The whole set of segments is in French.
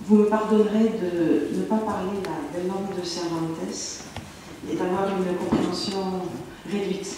vous me pardonnerez de ne pas parler la langue de Cervantes et d'avoir une compréhension réduite.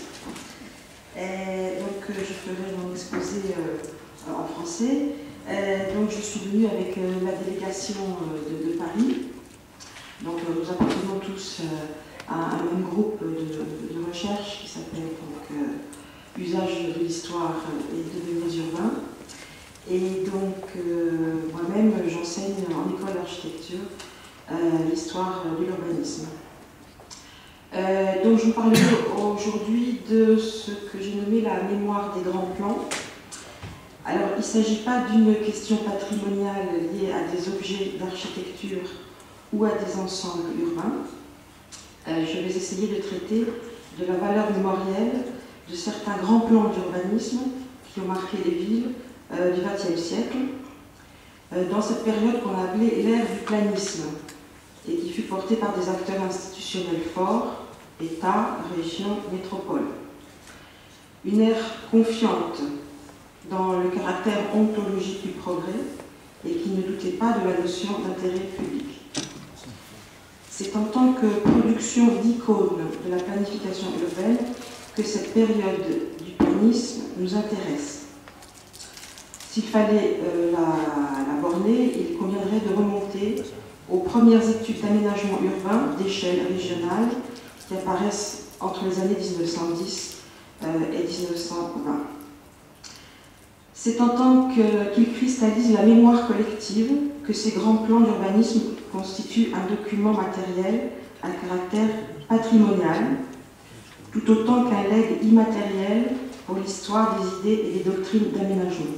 Donc je ferai mon exposé en français. Donc je suis venue avec la délégation de Paris. Donc nous appartenons tous à un même groupe de recherche qui s'appelle Usage de l'histoire et devenir urbain. Et donc moi-même j'enseigne en école d'architecture l'histoire de l'urbanisme. Donc je vous parlerai aujourd'hui de ce que j'ai nommé la mémoire des grands plans. Alors il ne s'agit pas d'une question patrimoniale liée à des objets d'architecture ou à des ensembles urbains. Je vais essayer de traiter de la valeur mémorielle de certains grands plans d'urbanisme qui ont marqué les villes du XXe siècle, dans cette période qu'on a appelée l'ère du planisme, et qui fut portée par des acteurs institutionnels forts, État, région, métropole. Une ère confiante dans le caractère ontologique du progrès et qui ne doutait pas de la notion d'intérêt public. C'est en tant que production d'icônes de la planification urbaine que cette période du planisme nous intéresse. S'il fallait la borner, il conviendrait de remonter aux premières études d'aménagement urbain d'échelle régionale qui apparaissent entre les années 1910 et 1920. C'est en tant qu'ils cristallisent la mémoire collective que ces grands plans d'urbanisme constituent un document matériel à caractère patrimonial, tout autant qu'un legs immatériel pour l'histoire des idées et des doctrines d'aménagement.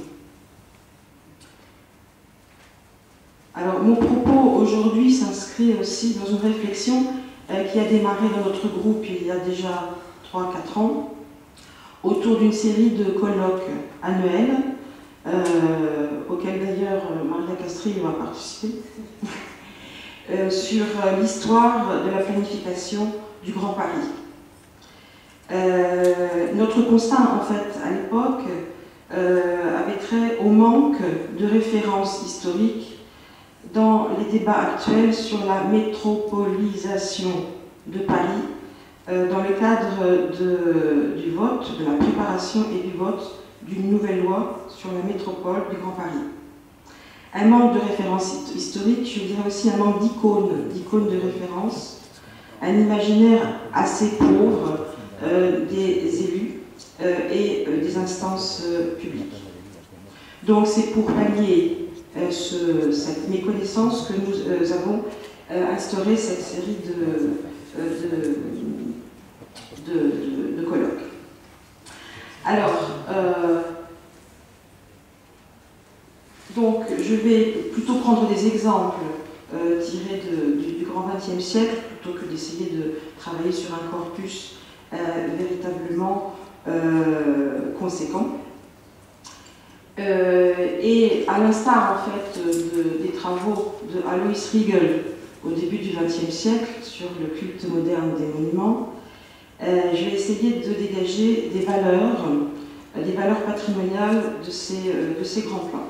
Alors, mon propos aujourd'hui s'inscrit aussi dans une réflexion qui a démarré dans notre groupe il y a déjà 3-4 ans, autour d'une série de colloques annuels, auxquels d'ailleurs Maria Castrillo va participer, sur l'histoire de la planification du Grand Paris. Notre constat, en fait, à l'époque, avait trait au manque de références historiques dans les débats actuels sur la métropolisation de Paris, dans le cadre du vote, de la préparation et du vote d'une nouvelle loi sur la métropole du Grand Paris. Un manque de références historiques, je dirais aussi un manque d'icônes de référence, un imaginaire assez pauvre des élus et des instances publiques. Donc c'est pour pallier cette méconnaissance que nous avons instauré cette série de colloques. Alors, donc je vais plutôt prendre des exemples tirés du grand XXe siècle plutôt que d'essayer de travailler sur un corpus véritablement conséquent. Et à l'instar en fait des travaux de Alois Riegel au début du XXe siècle sur le culte moderne des monuments, je vais essayer de dégager des valeurs patrimoniales de ces grands plans.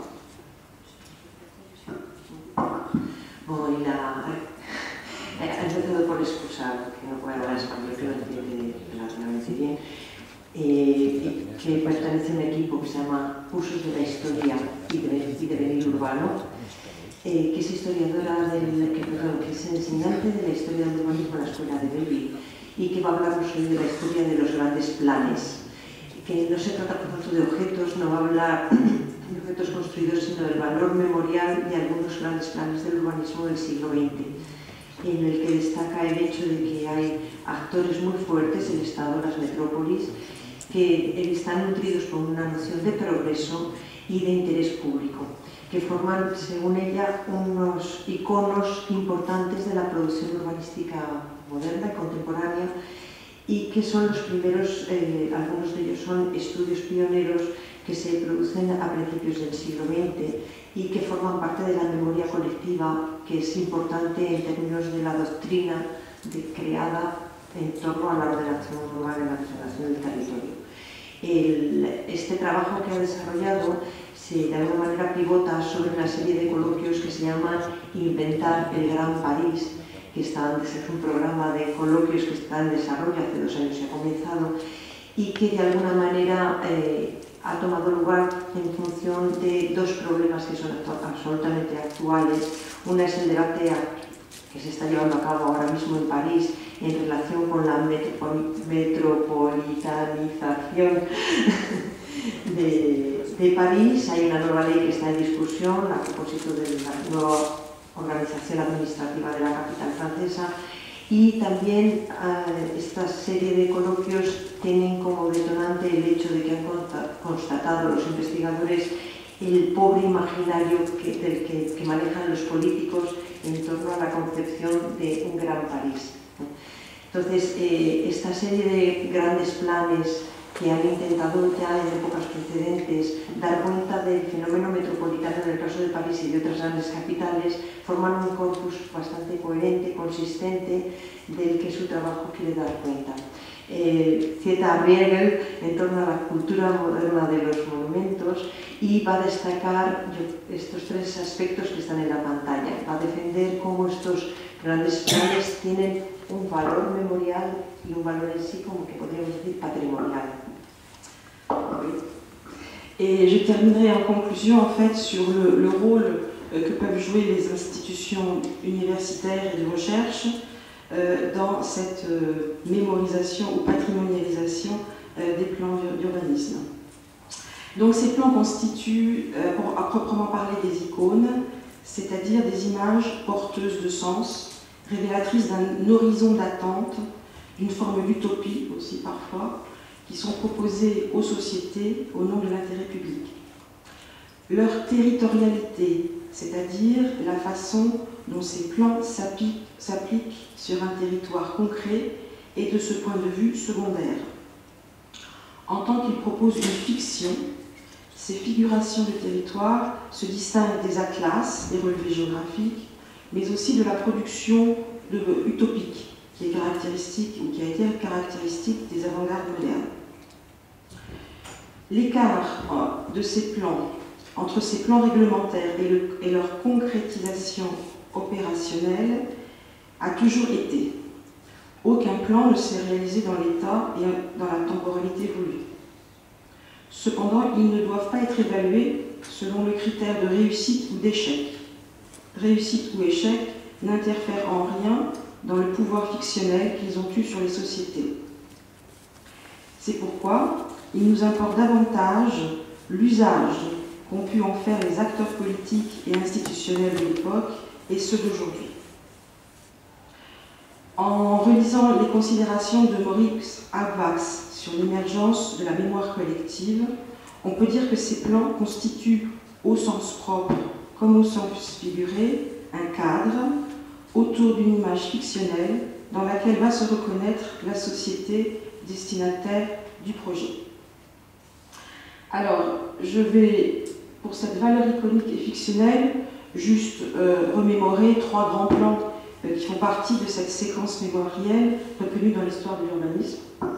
Bueno, empezado por excusar que no puedo hablar español, que no entiende relativamente bien, que pertenece a un equipo que se llama Cursos de la Historia y Devenir Urbano, que es historiadora que es enseñante de la historia del urbanismo en la Escuela de Belville y que va a hablarnos hoy de la historia de los grandes planes, que no se trata por tanto de objetos, no va a hablar de objetos construidos, sino del valor memorial de algunos grandes planes del urbanismo del siglo XX, en el que destaca el hecho de que hay actores muy fuertes, el Estado, las metrópolis, que están nutridos por una noción de progreso y de interés público, que forman, según ella, unos iconos importantes de la producción urbanística moderna y contemporánea y que son los primeros, algunos de ellos son estudios pioneros que se producen a principios del siglo XX y que forman parte de la memoria colectiva, que es importante en términos de la doctrina creada en torno a la ordenación urbana y la ordenación del territorio. Este trabajo que ha desarrollado de alguna manera pivota sobre una serie de coloquios que se llaman Inventar el Gran París, que es un programa de coloquios que está en desarrollo, hace 2 años se ha comenzado, y que de alguna manera ha tomado lugar en función de 2 problemas que son absolutamente actuales. Una es el debate que se está llevando a cabo ahora mismo en París en relación con la metropolitanización de París. Hay una nueva ley que está en discusión a propósito de la nueva organización administrativa de la capital francesa, y también esta serie de coloquios tienen como detonante el hecho de que han constatado los investigadores el pobre imaginario que manejan los políticos en torno a la concepción de un gran París. Entonces, esta serie de grandes planes que han intentado ya en épocas precedentes dar cuenta del fenómeno metropolitano en el caso de París y de otras grandes capitales, forman un corpus bastante coherente, consistente, del que su trabajo quiere dar cuenta. Cita a Bruegel en torno a la cultura moderna de los monumentos y va a destacar estos 3 aspectos que están en la pantalla. Va a defender cómo estos grandes planes tienen un valor memorial y un valor en sí, como que podríamos decir, patrimonial. Et je terminerai en conclusion en fait sur le rôle que peuvent jouer les institutions universitaires et de recherche dans cette mémorisation ou patrimonialisation des plans d'urbanisme. Donc ces plans constituent à proprement parler des icônes, c'est-à-dire des images porteuses de sens, révélatrices d'un horizon d'attente, d'une forme d'utopie aussi parfois, qui sont proposées aux sociétés au nom de l'intérêt public. Leur territorialité, c'est-à-dire la façon dont ces plans s'appliquent sur un territoire concret, est de ce point de vue secondaire. En tant qu'ils proposent une fiction, ces figurations de territoire se distinguent des atlas, des relevés géographiques, mais aussi de la production utopique, qui est caractéristique ou qui a été caractéristique des avant-gardes modernes. L'écart de ces plans, entre ces plans réglementaires et leur concrétisation opérationnelle, a toujours été. Aucun plan ne s'est réalisé dans l'état et dans la temporalité voulue. Cependant, ils ne doivent pas être évalués selon le critère de réussite ou d'échec. Réussite ou échec n'interfèrent en rien dans le pouvoir fictionnel qu'ils ont eu sur les sociétés. C'est pourquoi il nous importe davantage l'usage qu'ont pu en faire les acteurs politiques et institutionnels de l'époque et ceux d'aujourd'hui. En relisant les considérations de Maurice Halbwachs sur l'émergence de la mémoire collective, on peut dire que ces plans constituent, au sens propre comme au sens figuré, un cadre autour d'une image fictionnelle dans laquelle va se reconnaître la société destinataire du projet. Alors, je vais, pour cette valeur iconique et fictionnelle, juste remémorer 3 grands plans qui font partie de cette séquence mémorielle reconnue dans l'histoire de l'urbanisme.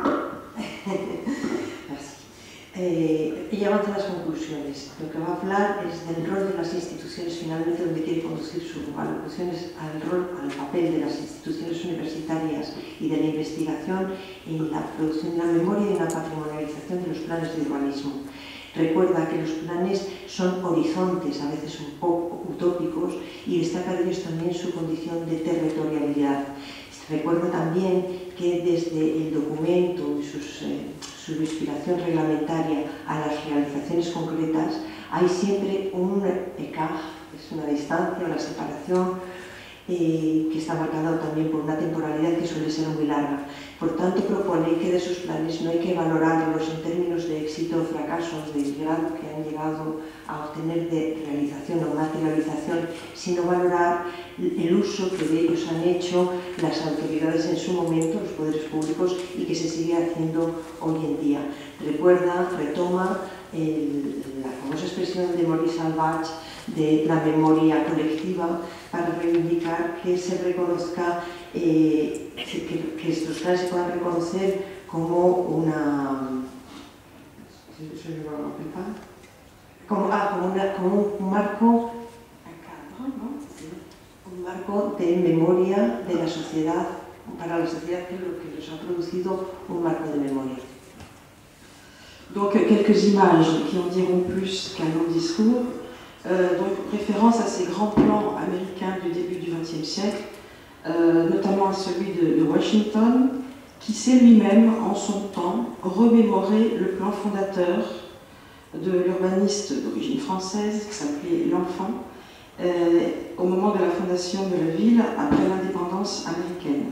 Ella avanza las conclusiones. Lo que va a hablar es del rol de las instituciones, finalmente donde quiere conducir su alocución es al papel de las instituciones universitarias y de la investigación en la producción de la memoria y en la patrimonialización de los planes de urbanismo. Recuerda que los planes son horizontes, a veces un poco utópicos, y destaca de ellos también su condición de territorialidad. Recuerda también que desde el documento y su inspiración reglamentaria a las realizaciones concretas hay siempre un écart, es una distancia, una separación que está marcada también por una temporalidad que suele ser muy larga. Por tanto, propone que de esos planes no hay que valorarlos en términos de éxito o fracasos, del grado que han llegado a obtener de realización o materialización, sino valorar el uso que de ellos han hecho las autoridades en su momento, los poderes públicos, y que se sigue haciendo hoy en día. Retoma la famosa expresión de Maurice Halbwachs de la memoria colectiva para reivindicar que se reconozca, que estos planes se puedan reconocer como una como un marco, un marco de memoria de la sociedad, para la sociedad, que es lo que nos ha producido un marco de memoria. Donc quelques images qui en diront plus qu'un long discours. Donc référence à ces grands plans américains du début du XXe siècle, notamment à celui de Washington, qui s'est lui-même, en son temps, remémoré le plan fondateur de l'urbaniste d'origine française qui s'appelait L'Enfant, au moment de la fondation de la ville après l'indépendance américaine.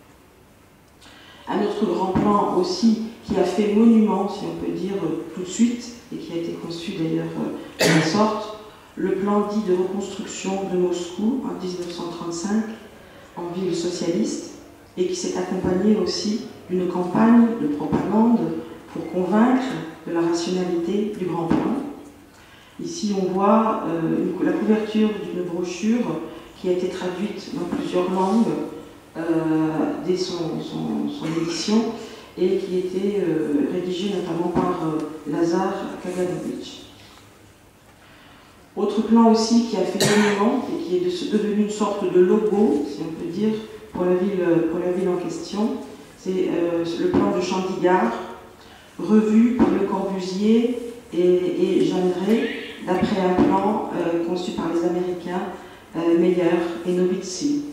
Un autre grand plan aussi qui a fait monument, si on peut dire, tout de suite, et qui a été conçu d'ailleurs de la sorte, le plan dit de reconstruction de Moscou en 1935 en ville socialiste, et qui s'est accompagné aussi d'une campagne de propagande pour convaincre de la rationalité du grand plan. Ici, on voit la couverture d'une brochure qui a été traduite dans plusieurs langues dès son édition et qui était rédigée notamment par Lazar Kaganovich. Autre plan aussi qui a fait monument et qui est devenu une sorte de logo, si on peut dire, pour la ville en question, c'est le plan de Chandigarh, revu par Le Corbusier et Jeanneret, d'après un plan conçu par les Américains Meyer et Novitsi.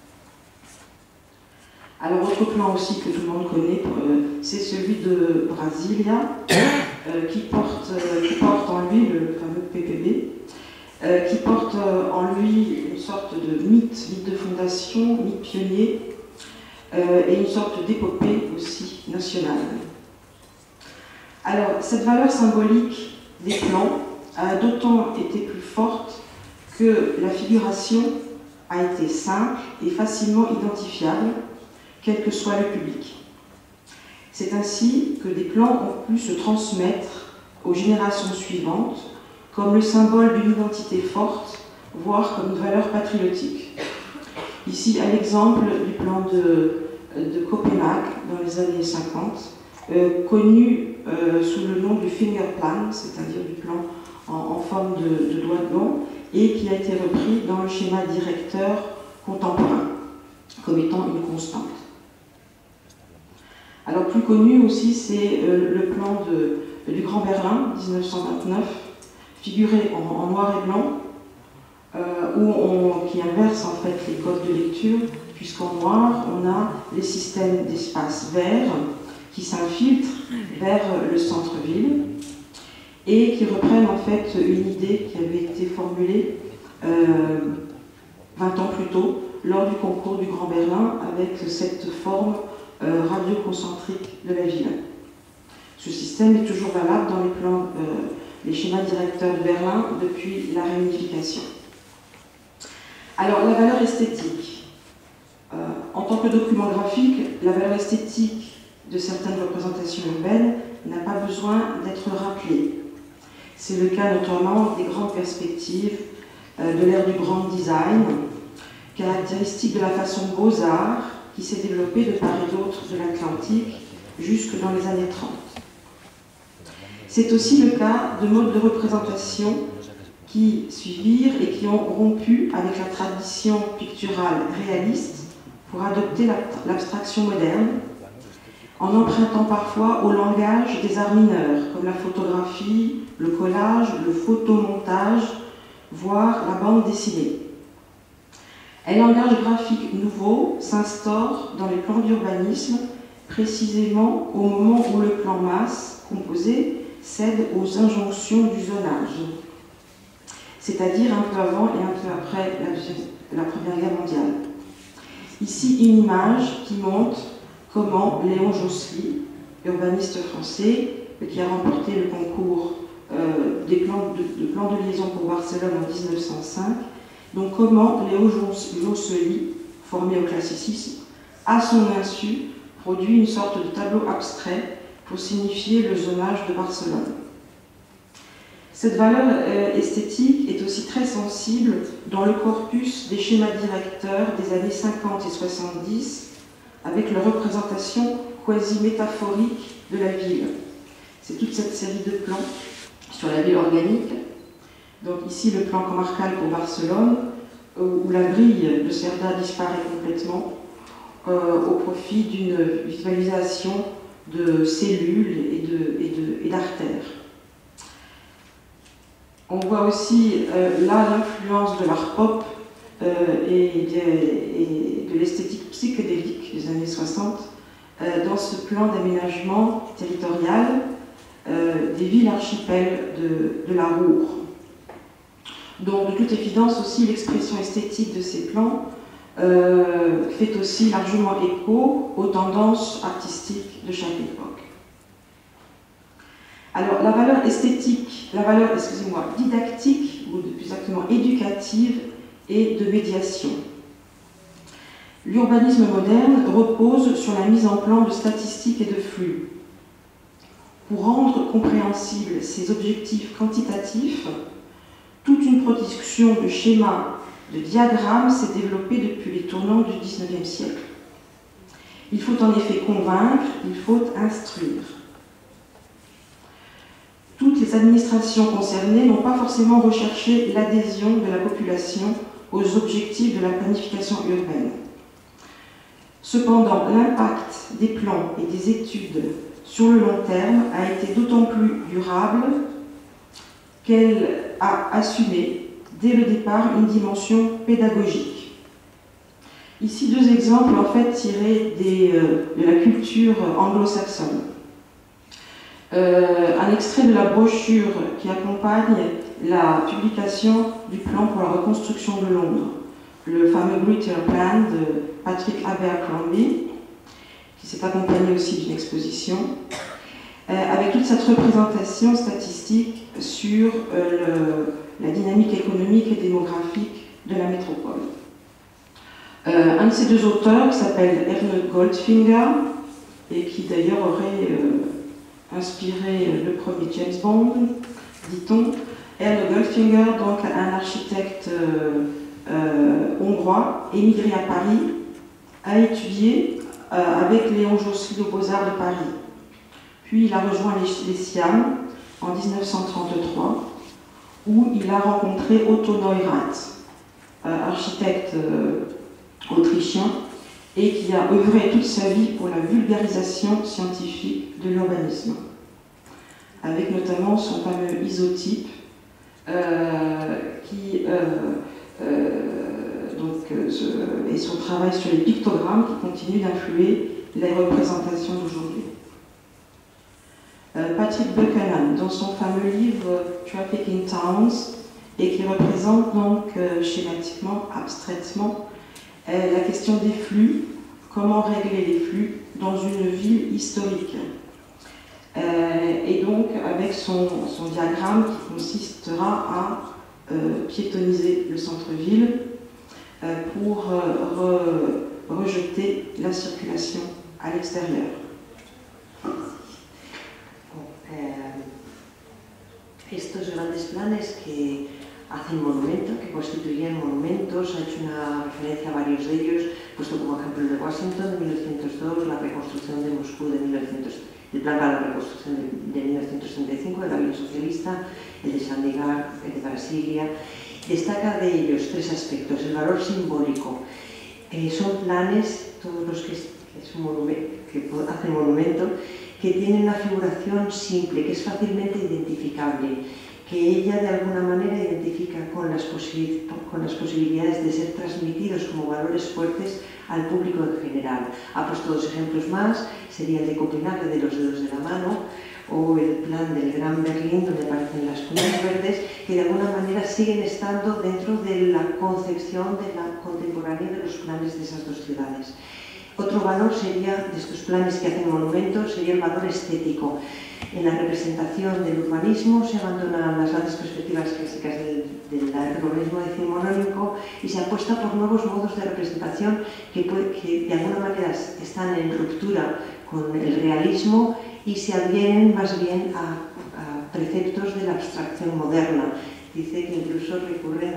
Alors, autre plan aussi que tout le monde connaît, c'est celui de Brasilia, qui porte en lui le fameux PPB, qui porte en lui une sorte de mythe de fondation, mythe pionnier, et une sorte d'épopée aussi nationale. Alors, cette valeur symbolique des plans a d'autant été plus forte que la figuration a été simple et facilement identifiable, quel que soit le public. C'est ainsi que des plans ont pu se transmettre aux générations suivantes comme le symbole d'une identité forte, voire comme une valeur patriotique. Ici, à l'exemple du plan de Copenhague dans les années 50, connu sous le nom du finger plan, c'est-à-dire du plan en forme de doigt de gant, et qui a été repris dans le schéma directeur contemporain, comme étant une constante. Alors, plus connu aussi, c'est le plan du Grand Berlin, 1929, figuré en noir et blanc, qui inverse en fait les codes de lecture, puisqu'en noir, on a les systèmes d'espace verts qui s'infiltrent vers le centre-ville et qui reprennent en fait une idée qui avait été formulée 20 ans plus tôt lors du concours du Grand Berlin avec cette forme radioconcentrique de la ville. Ce système est toujours valable dans les plans, les schémas directeurs de Berlin depuis la réunification. Alors, la valeur esthétique. En tant que document graphique, la valeur esthétique de certaines représentations urbaines n'a pas besoin d'être rappelée. C'est le cas notamment des grandes perspectives de l'ère du grand design, caractéristique de la façon beaux-arts qui s'est développée de part et d'autre de l'Atlantique jusque dans les années 30. C'est aussi le cas de modes de représentation qui suivirent et qui ont rompu avec la tradition picturale réaliste pour adopter l'abstraction moderne, en empruntant parfois au langage des arts mineurs, comme la photographie, le collage, le photomontage, voire la bande dessinée. Un langage graphique nouveau s'instaure dans les plans d'urbanisme, précisément au moment où le plan masse composé cède aux injonctions du zonage, c'est-à-dire un peu avant et un peu après la Première Guerre mondiale. Ici, une image qui montre comment Léon Josselly, urbaniste français, qui a remporté le concours des plans de liaison pour Barcelone en 1905, donc comment Léon Josselly, formé au classicisme, à son insu, produit une sorte de tableau abstrait pour signifier le zonage de Barcelone. Cette valeur esthétique est aussi très sensible dans le corpus des schémas directeurs des années 50 et 70, avec leur représentation quasi-métaphorique de la ville. C'est toute cette série de plans sur la ville organique Donc ici le plan comarcal pour Barcelone, où la grille de Cerda disparaît complètement au profit d'une visualisation de cellules et d'artères. On voit aussi là l'influence de l'art pop et de l'esthétique psychédélique des années 60 dans ce plan d'aménagement territorial des villes archipels de la Ruhr. Donc de toute évidence aussi l'expression esthétique de ces plans fait aussi largement écho aux tendances artistiques de chaque époque. Alors la valeur esthétique, la valeur, didactique, ou plus exactement éducative et de médiation. L'urbanisme moderne repose sur la mise en plan de statistiques et de flux. Pour rendre compréhensibles ces objectifs quantitatifs, toute une production de schémas, de diagrammes s'est développée depuis les tournants du XIXe siècle. Il faut en effet convaincre, il faut instruire. Toutes les administrations concernées n'ont pas forcément recherché l'adhésion de la population aux objectifs de la planification urbaine. Cependant, l'impact des plans et des études sur le long terme a été d'autant plus durable qu'elle a assumé dès le départ une dimension pédagogique. Ici deux exemples en fait tirés de la culture anglo-saxonne. Un extrait de la brochure qui accompagne la publication du plan pour la reconstruction de Londres, le fameux Greater Plan de Patrick Abercrombie, qui s'est accompagné aussi d'une exposition, avec toute cette représentation statistique sur la dynamique économique et démographique de la métropole. Un de ces deux auteurs, qui s'appelle Erne Goldfinger, et qui d'ailleurs aurait inspiré le premier James Bond, dit-on. Erne Goldfinger, donc un architecte hongrois, émigré à Paris, a étudié avec Léon Jossely aux Beaux-Arts de Paris. Puis il a rejoint les SIAM en 1933, où il a rencontré Otto Neurath, architecte autrichien, et qui a œuvré toute sa vie pour la vulgarisation scientifique de l'urbanisme, avec notamment son fameux isotype, et son travail sur les pictogrammes qui continue d'influer les représentations d'aujourd'hui. Patrick Buchanan, dans son fameux livre Traffic in Towns, et qui représente donc schématiquement, abstraitement, la question des flux, comment régler les flux dans une ville historique. Et donc avec son diagramme qui consistera à piétoniser le centre-ville pour rejeter la circulation à l'extérieur. Estos grandes planes que hacen monumentos, que constituyen monumentos, ha hecho una referencia a varios de ellos, puesto como ejemplo el de Washington de 1902, la reconstrucción de Moscú de 1900, el plan para la reconstrucción de 1935 de la Villa Socialista, el de Chandigarh, el de Brasilia. Destaca de ellos tres aspectos: el valor simbólico. Son planes, todos los que hacen monumento, que tienen una figuración simple, que es fácilmente identificable, que ella de alguna manera identifica con las posibilidades de ser transmitidos como valores fuertes al público en general. Ha puesto dos ejemplos más, sería el de Copenhague de los dedos de la mano, o el plan del Gran Berlín, donde aparecen las cunas verdes, que de alguna manera siguen estando dentro de la concepción de la contemporánea de los planes de esas dos ciudades. Otro valor sería, de estos planes que hacen monumentos, sería el valor estético. En la representación del urbanismo se abandonan las grandes perspectivas clásicas del urbanismo decimonónico y se apuesta por nuevos modos de representación que de alguna manera están en ruptura con el realismo y se adhieren más bien a preceptos de la abstracción moderna. Dice que incluso recurren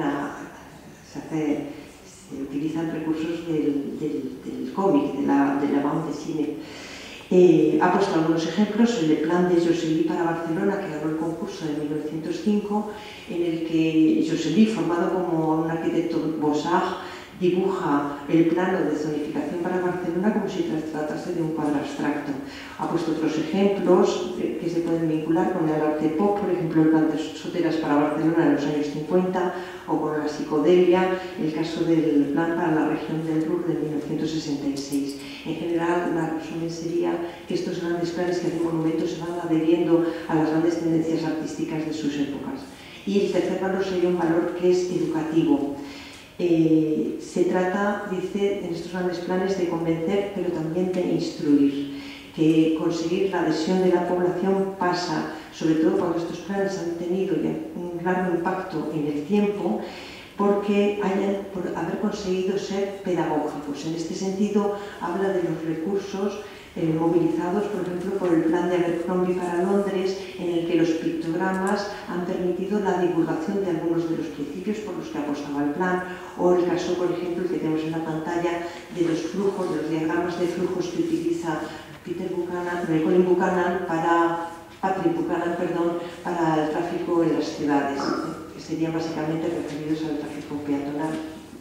se utilizan recursos del cómic, de la bande de cine. Ha puesto algunos ejemplos, el plan de Josely para Barcelona, que ganó el concurso de 1905, en el que Josely, formado como un arquitecto Beaux-Arts, dibuja el plano de zonificación para Barcelona como si tratase de un cuadro abstracto. Ha puesto otros ejemplos que se pueden vincular con el arte pop, por ejemplo, el plan de Soteras para Barcelona en los años 50, o con la psicodelia, el caso del plan para la región del Ruhr de 1966. En general, la resumen sería que estos grandes planes que hacen monumentos se van adheriendo a las grandes tendencias artísticas de sus épocas. Y el tercer valor sería un valor que es educativo. Se trata, dice, en estos grandes planes de convencer, pero también de instruir, que conseguir la adhesión de la población pasa, sobre todo cuando estos planes han tenido ya un largo impacto en el tiempo, porque por haber conseguido ser pedagógicos. En este sentido, habla de los recursos movilizados, por ejemplo, por el plan de Abercrombie para Londres, en el que los pictogramas han permitido la divulgación de algunos de los principios por los que apostaba el plan, o el caso, por ejemplo, que tenemos en la pantalla de los flujos, de los diagramas de flujos que utiliza Colin Buchanan Patrick Buchanan, para el tráfico en las ciudades, que serían básicamente referidos al tráfico peatonal.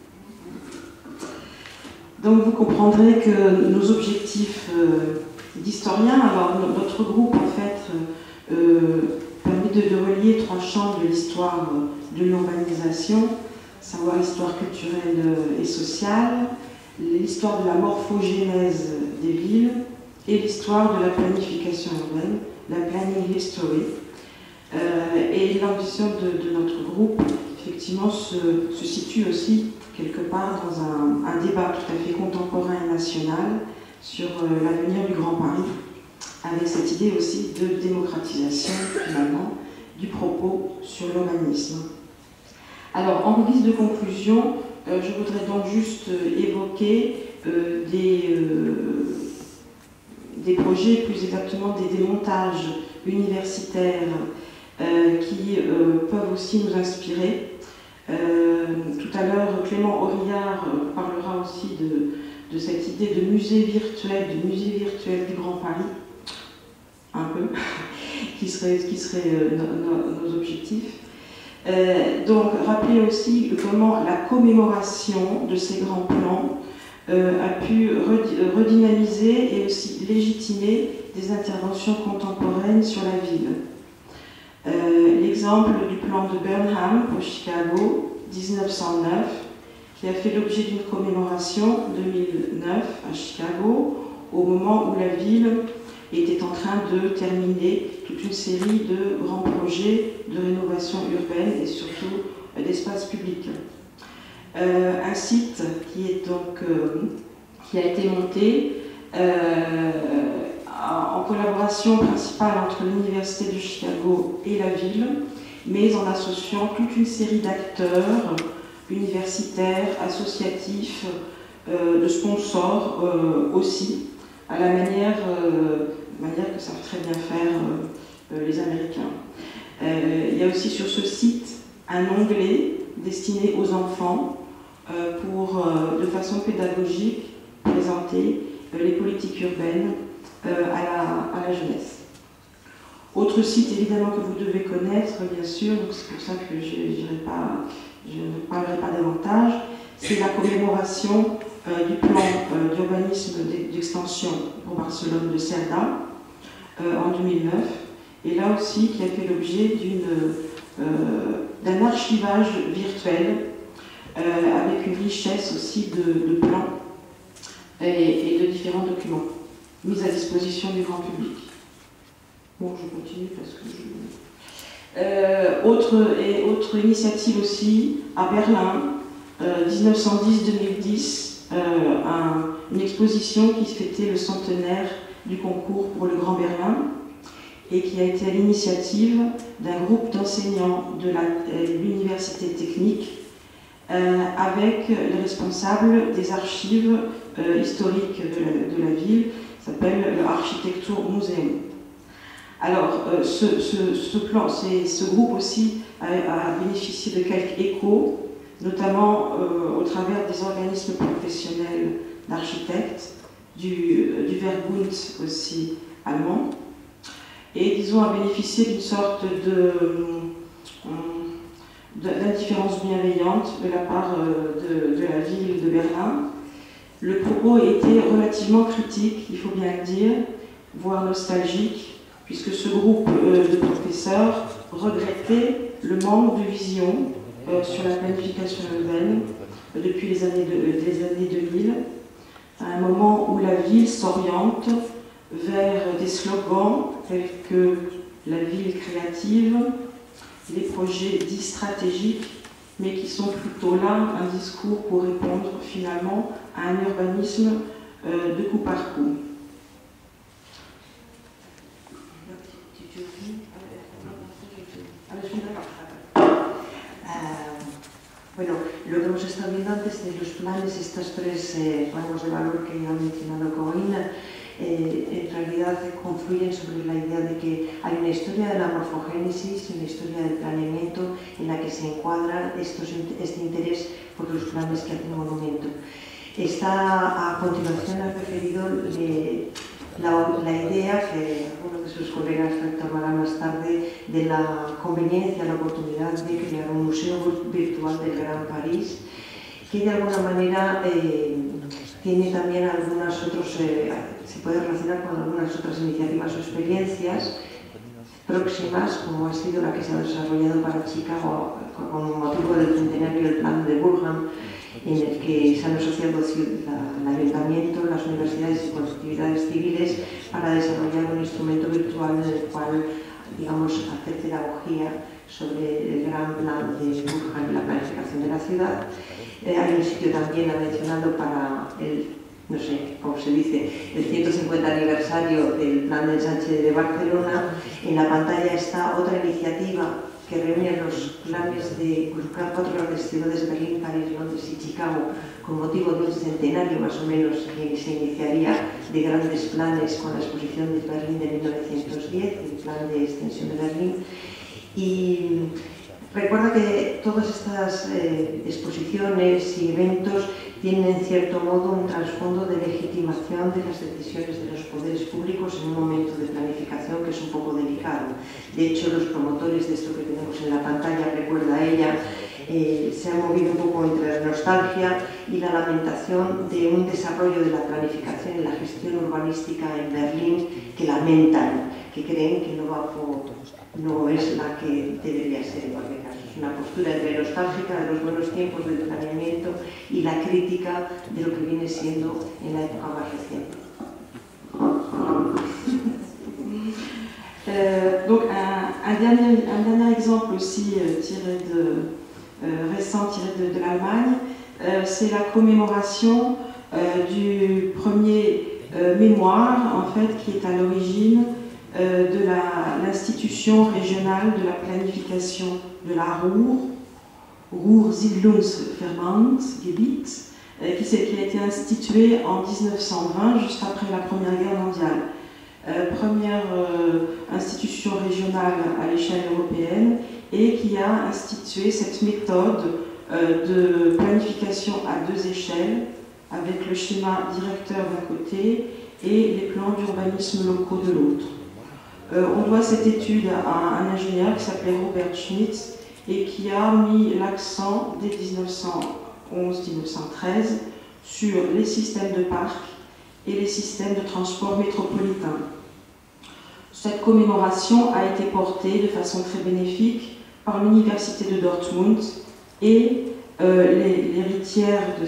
Donc vous comprendrez que nos objectifs d'historiens, alors notre groupe en fait permet de relier trois champs de l'histoire de l'urbanisation, savoir l'histoire culturelle et sociale, l'histoire de la morphogénèse des villes et l'histoire de la planification urbaine, la planning history. Et l'ambition de notre groupe, effectivement, se situe aussi quelque part dans un débat tout à fait contemporain et national sur l'avenir du Grand Paris, avec cette idée aussi de démocratisation, finalement, du propos sur l'urbanisme. Alors, en guise de conclusion, je voudrais donc juste évoquer des projets, plus exactement des démontages universitaires qui peuvent aussi nous inspirer. Tout à l'heure, Clément Aurillard parlera aussi de cette idée de musée virtuel du Grand Paris, un peu, qui serait nos objectifs. Donc, rappelez aussi comment la commémoration de ces grands plans a pu redynamiser et aussi légitimer des interventions contemporaines sur la ville. L'exemple du plan de Burnham pour Chicago, 1909, qui a fait l'objet d'une commémoration 2009 à Chicago, au moment où la ville était en train de terminer toute une série de grands projets de rénovation urbaine et surtout d'espaces publics. Un site qui a été monté en collaboration principale entre l'Université de Chicago et la ville, mais en associant toute une série d'acteurs universitaires, associatifs, de sponsors aussi, à la manière que savent très bien faire les Américains. Il y a aussi sur ce site un onglet destiné aux enfants pour, de façon pédagogique, présenter les politiques urbaines à la jeunesse. Autre site évidemment que vous devez connaître, bien sûr, donc c'est pour ça que je ne parlerai pas davantage, c'est la commémoration du plan d'urbanisme d'extension pour Barcelone de Cerdà en 2009, et là aussi qui a fait l'objet d'un archivage virtuel avec une richesse aussi de plans et de différents documents mis à disposition du grand public. Bon, je continue parce que autre initiative aussi, à Berlin, 1910-2010, une exposition qui fêtait le centenaire du concours pour le Grand Berlin et qui a été à l'initiative d'un groupe d'enseignants de l'université technique avec les responsables des archives historiques de la ville, s'appelle l'Architectur Museum. Alors, ce groupe aussi a bénéficié de quelques échos, notamment au travers des organismes professionnels d'architectes du Verbund aussi allemand, et disons a bénéficié d'une sorte d'indifférence bienveillante de la part de la ville de Berlin. Le propos était relativement critique, il faut bien le dire, voire nostalgique, puisque ce groupe de professeurs regrettait le manque de vision sur la planification urbaine depuis les années 2000, à un moment où la ville s'oriente vers des slogans tels que la ville créative, les projets dits stratégiques, mais qui sont plutôt là un discours pour répondre finalement à un urbanisme de coup par coup. Bueno, lo que hemos estado viendo antes de los planes, estos tres rangos de valor que ha mencionado Corinna, en realidad confluyen sobre la idea de que hay una historia de la morfogénesis y una historia del planeamiento en la que se encuadra este interés por los planes que hacen monumento. A continuación ha referido la idea que algunos de sus colegas retomarán más tarde de la conveniencia, la oportunidad de crear un museo virtual del Gran París, que de alguna manera tiene también se puede relacionar con algunas otras iniciativas o experiencias próximas, como ha sido la que se ha desarrollado para Chicago con motivo del centenario del plan de Burham, en el que se han asociado el ayuntamiento, las universidades y colectividades civiles para desarrollar un instrumento virtual en el cual, digamos, hacer pedagogía sobre el gran plan de Burham y la planificación de la ciudad. Hay un sitio también, ha mencionado, para no sé cómo se dice, el 150 aniversario del plan de ensanche de Barcelona. En la pantalla está otra iniciativa que reúne los planes de los 4 grandes ciudades, Berlín, París, Londres y Chicago, con motivo de un centenario más o menos que se iniciaría de grandes planes con la exposición de Berlín de 1910, el plan de extensión de Berlín. Y recuerda que todas estas exposiciones y eventos tienen en cierto modo un trasfondo de legitimación de las decisiones de los poderes públicos en un momento de planificación que es un poco delicado. De hecho, los promotores de esto que tenemos en la pantalla, recuerda ella, se han movido un poco entre la nostalgia y la lamentación de un desarrollo de la planificación y la gestión urbanística en Berlín que lamentan, que creen que no es la que debería ser en cualquier caso. Es una postura entre nostálgica de los buenos tiempos del planeamiento y la crítica de lo que viene siendo en la época más reciente. Donc un dernier exemple aussi récent tiré de l'Allemagne, c'est la commémoration du premier mémoire en fait, qui est à l'origine de l'institution régionale de la planification de la Ruhr-Siedlungsverbandsgebiet, qui a été instituée en 1920, juste après la Première Guerre mondiale. Première institution régionale à l'échelle européenne et qui a institué cette méthode de planification à 2 échelles, avec le schéma directeur d'un côté et les plans d'urbanisme locaux de l'autre. On doit cette étude à un ingénieur qui s'appelait Robert Schmitz et qui a mis l'accent dès 1911-1913 sur les systèmes de parcs et les systèmes de transport métropolitain. Cette commémoration a été portée de façon très bénéfique par l'Université de Dortmund et l'héritière de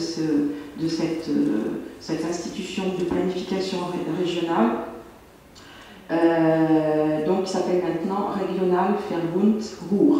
cette institution de planification régionale, donc qui s'appelle maintenant Regionalverband Ruhr.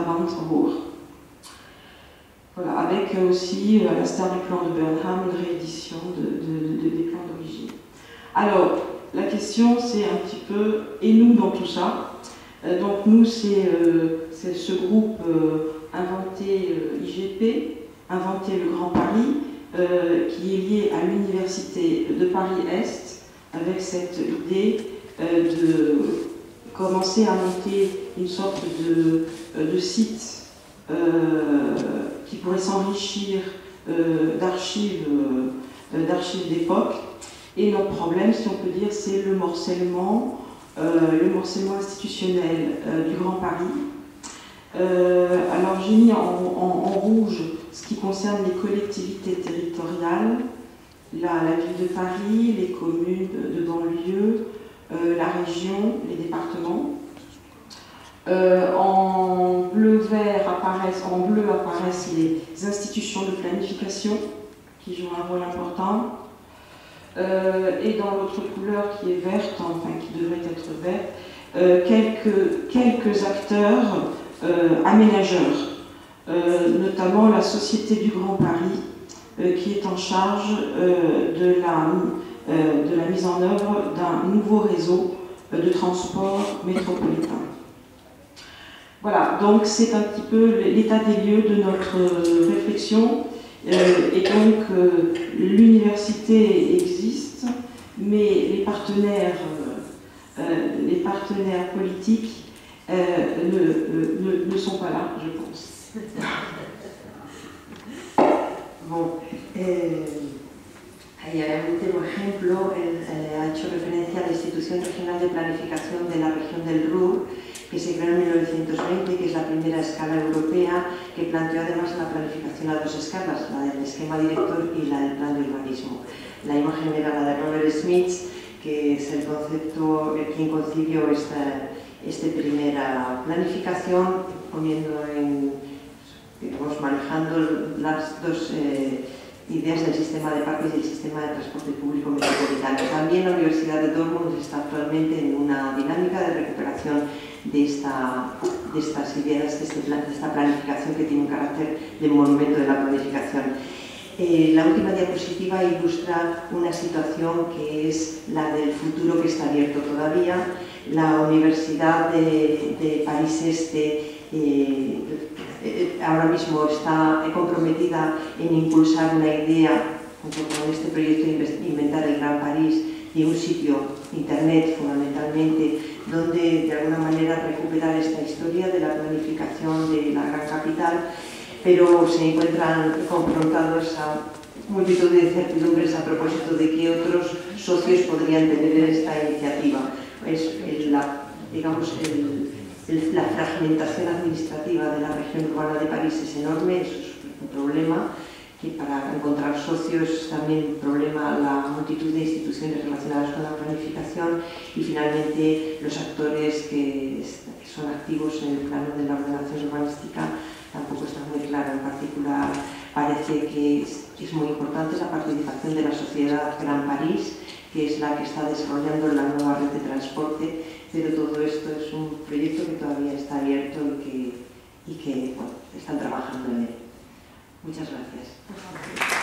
Voilà, avec aussi, à l'instar du plan de Burnham, une réédition des plans d'origine. Alors, la question c'est un petit peu, et nous dans tout ça? Donc nous c'est ce groupe inventé IGP, inventé le Grand Paris, qui est lié à l'Université de Paris-Est, avec cette idée de commencer à monter une sorte de site qui pourrait s'enrichir d'archives d'époque Et notre problème, si on peut dire, c'est le morcellement institutionnel du Grand Paris. Alors j'ai mis en rouge ce qui concerne les collectivités territoriales, la ville de Paris, les communes de banlieue, la région, les départements. En bleu apparaissent les institutions de planification qui jouent un rôle important. Et dans l'autre couleur qui est verte, enfin qui devrait être verte, quelques acteurs aménageurs, notamment la Société du Grand Paris, qui est en charge de la mise en œuvre d'un nouveau réseau de transport métropolitain. Voilà, donc c'est un petit peu l'état des lieux de notre réflexion. Et donc l'université existe, mais les partenaires politiques ne sont pas là, je pense. Bon, ahí hay un último ejemplo, ha hecho referencia a la Institución Regional de Planificación de la Región del Ruhr, que se creó en 1920, que es la primera escala europea, que planteó además la planificación a dos escalas, la del esquema director y la del plan de urbanismo. La imagen era la de Robert Smith, que es el concepto, quien concibió esta primera planificación, poniendo digamos, manejando las dos ideas del sistema de parques y el sistema de transporte público metropolitano. También la Universidad de Dortmund está actualmente en una dinámica de recuperación de estas ideas, de esta planificación que tiene un carácter de monumento de la planificación. La última diapositiva ilustra una situación que es la del futuro que está abierto todavía. La Universidad de París Este ahora mismo está comprometida en impulsar una idea, junto con este proyecto de Inventar el Gran París, de un sitio, internet fundamentalmente, donde de alguna manera recuperar esta historia de la planificación de la gran capital, pero se encuentran confrontados a multitud de incertidumbres a propósito de qué otros socios podrían tener esta iniciativa. La fragmentación administrativa de la región urbana de París es enorme, eso es un problema, que para encontrar socios también problema la multitud de instituciones relacionadas con la planificación y finalmente los actores que son activos en el plano de la ordenación urbanística tampoco está muy claro. En particular parece que es muy importante la participación de la sociedad Gran París, que es la que está desarrollando la nueva red de transporte, pero todo esto es un proyecto que todavía está abierto y que bueno, están trabajando en él. Muchas gracias.